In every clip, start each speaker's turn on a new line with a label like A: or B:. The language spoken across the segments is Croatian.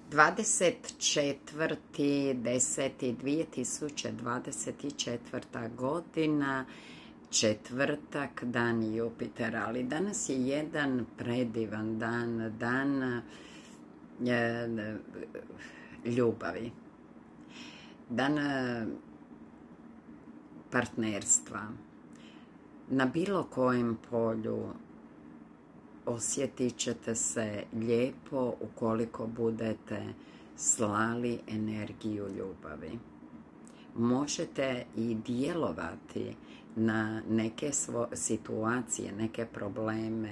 A: 24.10.2024. godina, četvrtak, dan Jupitera. Ali danas je jedan predivan dan, dan ljubavi, dan partnerstva. Na bilo kojem polju osjetit ćete se lijepo ukoliko budete slali energiju ljubavi. Možete i djelovati na neke situacije, neke probleme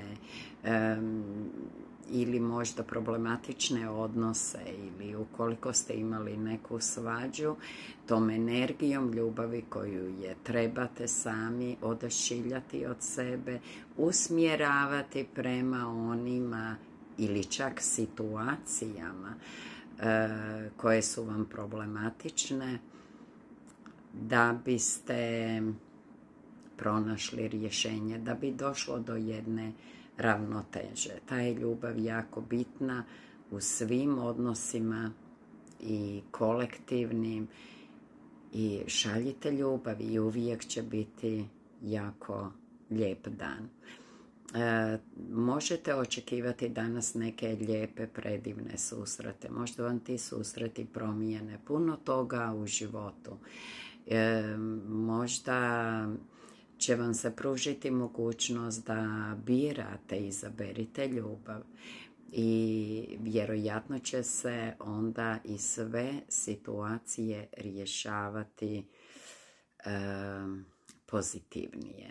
A: ili možda problematične odnose, ili ukoliko ste imali neku svađu, tom energijom ljubavi koju je trebate sami odašiljati od sebe, usmjeravati prema onima ili čak situacijama koje su vam problematične, da biste pronašli rješenje, da bi došlo do jedne ravnoteže. Ta je ljubav jako bitna u svim odnosima i kolektivnim, i šaljite ljubav i uvijek će biti jako lijep dan. Možete očekivati danas neke lijepe, predivne susrete. Možda vam ti susreti promijene puno toga u životu. Možda će vam se pružiti mogućnost da birate, izaberite ljubav i vjerojatno će se onda i sve situacije rješavati pozitivnije.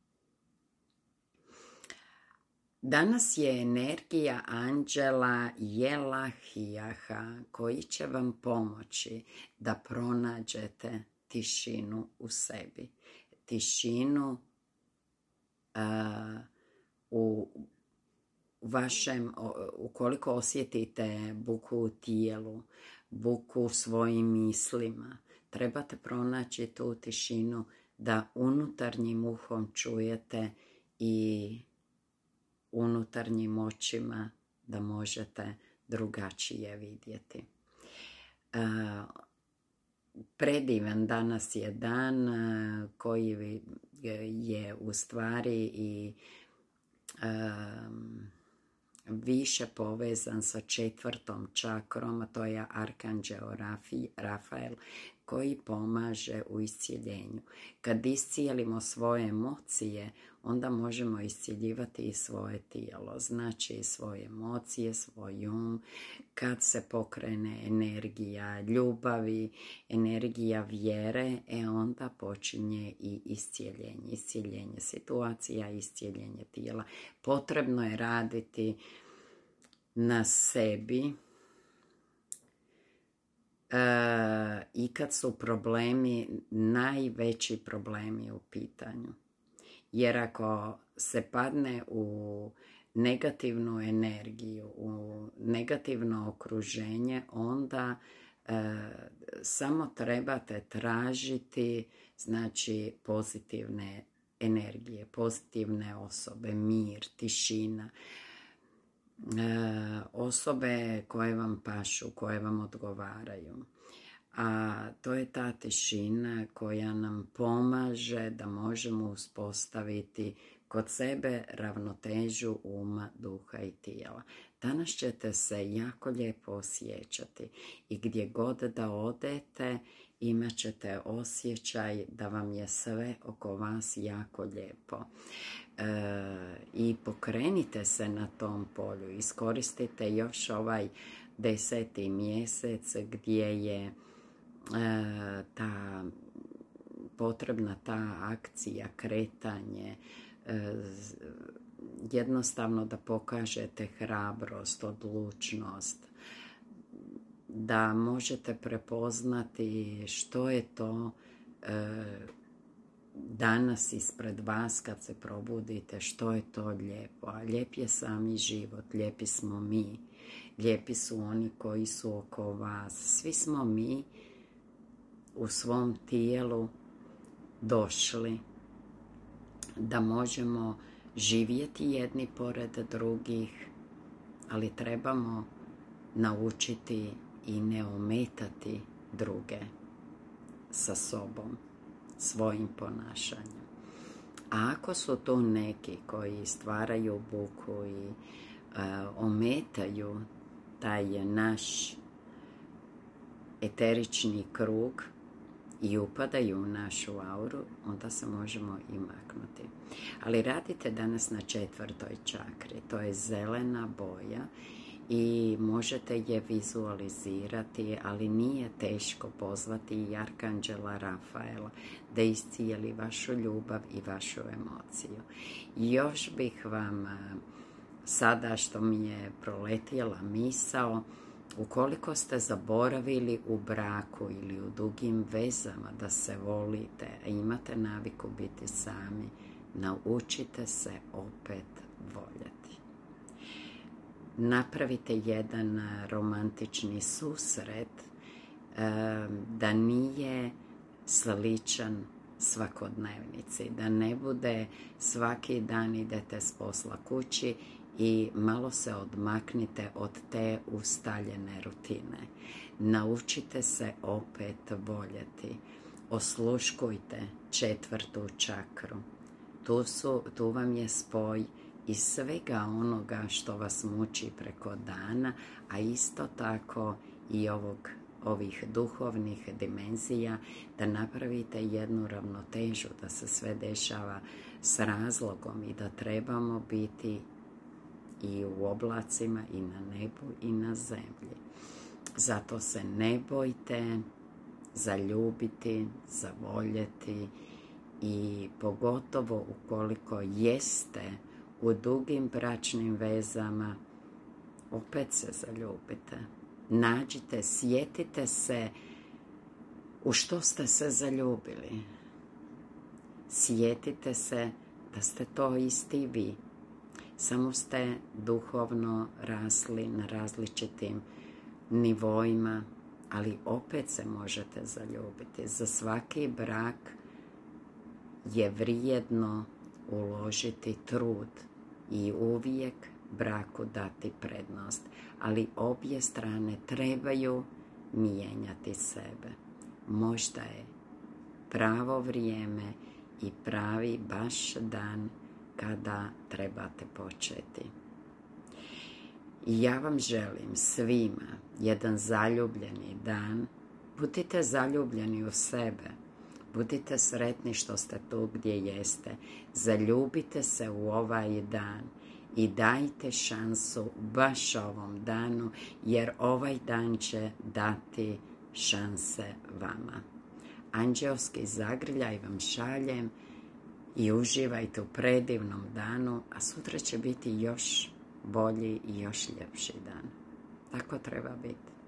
A: Danas je energija anđela Jelahijaha koji će vam pomoći da pronađete tišinu u sebi. Tišinu u vašem, ukoliko osjetite buku u tijelu, buku u svojim mislima, trebate pronaći tu tišinu da unutarnjim uhom čujete i unutarnjim očima da možete drugačije vidjeti. Predivan danas je dan koji je u stvari i više povezan sa četvrtom čakrom, a to je arkanđeo Rafael, koji pomaže u iscjeljenju. Kad iscijelimo svoje emocije, onda možemo iscjeljivati i svoje tijelo, znači svoje emocije, svoj um. Kad se pokrene energija ljubavi, energija vjere, onda počinje i iscjeljenje. Iscjeljenje situacija, iscjeljenje tijela. Potrebno je raditi na sebi i kad su problemi, najveći problemi u pitanju. Jer ako se padne u negativnu energiju, u negativno okruženje, onda samo trebate tražiti, znači, pozitivne energije, pozitivne osobe, mir, tišina, osobe koje vam pašu, koje vam odgovaraju. A to je ta tišina koja nam pomaže da možemo uspostaviti kod sebe ravnotežu uma, duha i tijela. Danas ćete se jako lijepo osjećati i gdje god da odete imat ćete osjećaj da vam je sve oko vas jako lijepo. I pokrenite se na tom polju, iskoristite još ovaj 10. mjesec gdje je potrebna ta akcija, kretanje, jednostavno da pokažete hrabrost, odlučnost, da možete prepoznati što je to danas ispred vas kad se probudite, što je to lijepo. A lijep je sami život, lijepi smo mi, lijepi su oni koji su oko vas. Svi smo mi u svom tijelu došli da možemo živjeti jedni pored drugih, ali trebamo naučiti i ne ometati druge sa sobom, svojim ponašanjem. A ako su tu neki koji stvaraju buku i ometaju taj naš eterični krug i upadaju u našu auru, onda se možemo i maknuti. Ali radite danas na 4. čakri, to je zelena boja i možete je vizualizirati, ali nije teško pozvati i arkanđela Rafaela da iscijeli vašu ljubav i vašu emociju. Još bih vam sada, što mi je proletjela misao, ukoliko ste zaboravili u braku ili u dugim vezama da se volite, a imate naviku biti sami, naučite se opet voljeti. Napravite jedan romantični susret da nije sličan svakodnevnici, da ne bude svaki dan idete s posla kući i malo se odmaknite od te ustaljene rutine. Naučite se opet voljeti. Osluškujte 4. čakru. Tu vam je spoj iz svega onoga što vas muči preko dana, a isto tako i ovih duhovnih dimenzija, da napravite jednu ravnotežu, da se sve dešava s razlogom i da trebamo biti i u oblacima, i na nebu, i na zemlji. Zato se ne bojte zaljubiti, zavoljeti i pogotovo ukoliko jeste u dugim bračnim vezama, opet se zaljubite. Nađite, sjetite se u što ste se zaljubili. Sjetite se da ste to isti vi. Samo ste duhovno rasli na različitim nivoima, ali opet se možete zaljubiti. Za svaki brak je vrijedno uložiti trud i uvijek braku dati prednost, ali obje strane trebaju mijenjati sebe. Možda je pravo vrijeme i pravi baš dan kada trebate početi. I ja vam želim svima jedan zaljubljeni dan. Budite zaljubljeni u sebe. Budite sretni što ste tu gdje jeste. Zaljubite se u ovaj dan i dajte šansu baš ovom danu, jer ovaj dan će dati šanse vama. Anđelski zagrljaj vam šaljem i uživajte u predivnom danu, a sutra će biti još bolji i još ljepši dan. Tako treba biti.